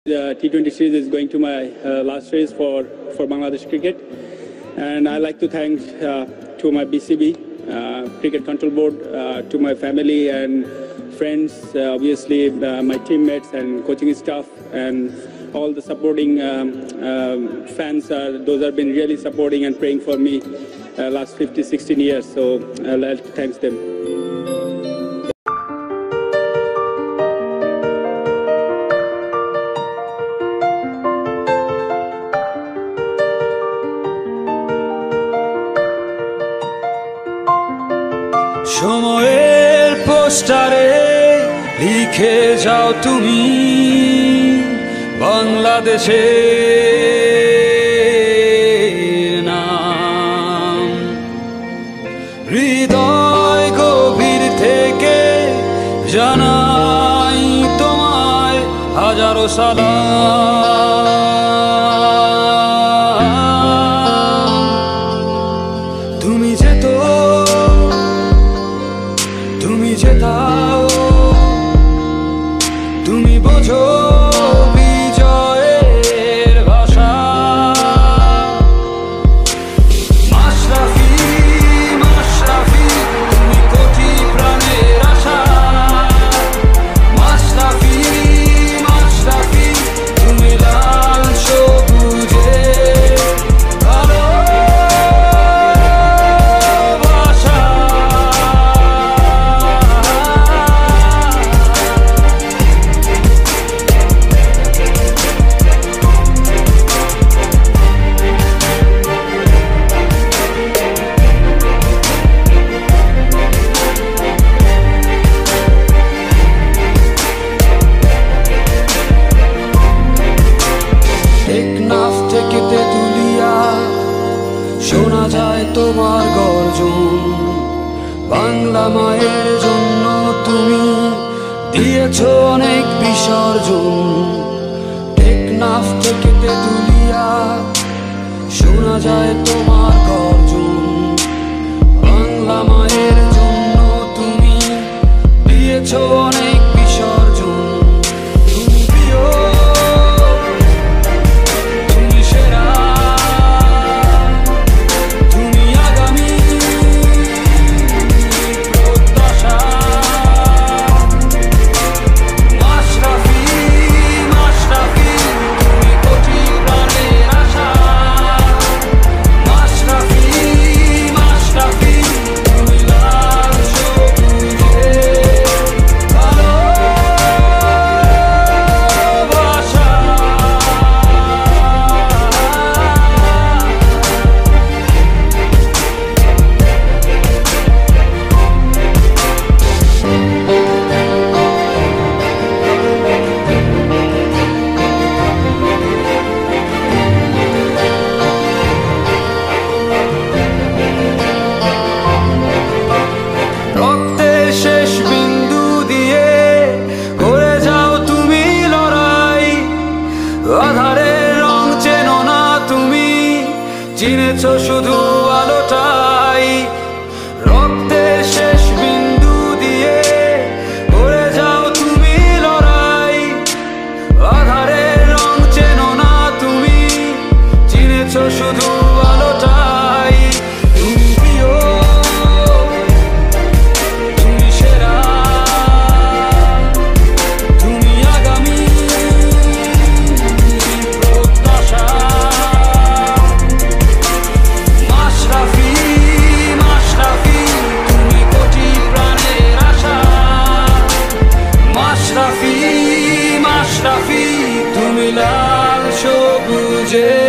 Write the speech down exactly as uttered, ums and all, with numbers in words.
The T twenty series is going to my uh, last race for, for Bangladesh cricket, and I'd like to thank uh, to my B C B, uh, Cricket Control Board, uh, to my family and friends, uh, obviously uh, my teammates and coaching staff, and all the supporting um, um, fans. Uh, those have been really supporting and praying for me uh, last fifty, sixteen years, so I'd like to thank them. সময়ের পোস্টারে লিখে যাও তুমি বাংলাদেশের নাম। হৃদয় গভীর থেকে জানাই তোমায় হাজারো সালাম। তুমি যেত তুমি যেতাও, তুমি বোঝো বিজয়ের ভাষা। মাশরাফি মাশরাফি তুমি কোটি প্রাণের আশা। মাশরাফি মাশরাফি তুমি লাল সবুজে শোনা যায় তোমার গর্জন। বাংলা মায়ের জন্য তুমি দিয়েছো অনেক বিসর্জন। টেকনাফ থেকে তেতুলিয়া শোনা যায় তোমার গর্জন। বাংলা মায়ের জন্য তুমি দিয়েছো অনেক বিসর্জন। তুমি প্রিয়, তুমি সেরা, আধারের রং চেনো না তুমি, চিনেছো শুধু আলোটাই। রক্তের শেষ বিন্দু দিয়ে করে যাও তুমি লড়াই। আধারের রং চেনো না তুমি, চিনেছো শুধু আলোটাই। তুমি প্রিয়, তুমি সেরা, তুমি আগামী মাশরাফি তুমি লাল সবুজে